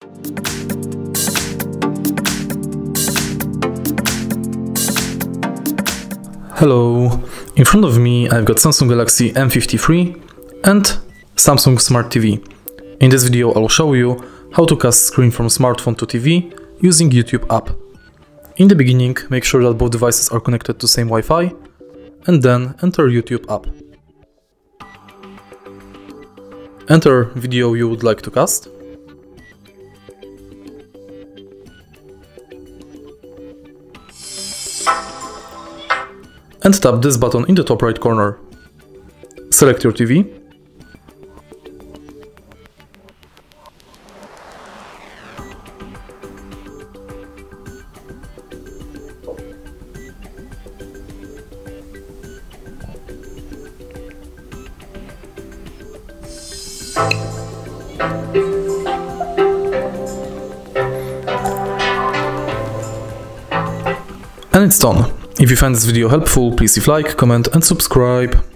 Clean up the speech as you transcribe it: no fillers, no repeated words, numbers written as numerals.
Hello, in front of me I've got Samsung Galaxy M53 and Samsung Smart TV. In this video I'll show you how to cast screen from smartphone to TV using YouTube app. In the beginning, make sure that both devices are connected to same Wi-Fi and then enter YouTube app. Enter video you would like to cast. And tap this button in the top right corner. Select your TV. And it's done. If you find this video helpful, please leave a like, comment and subscribe.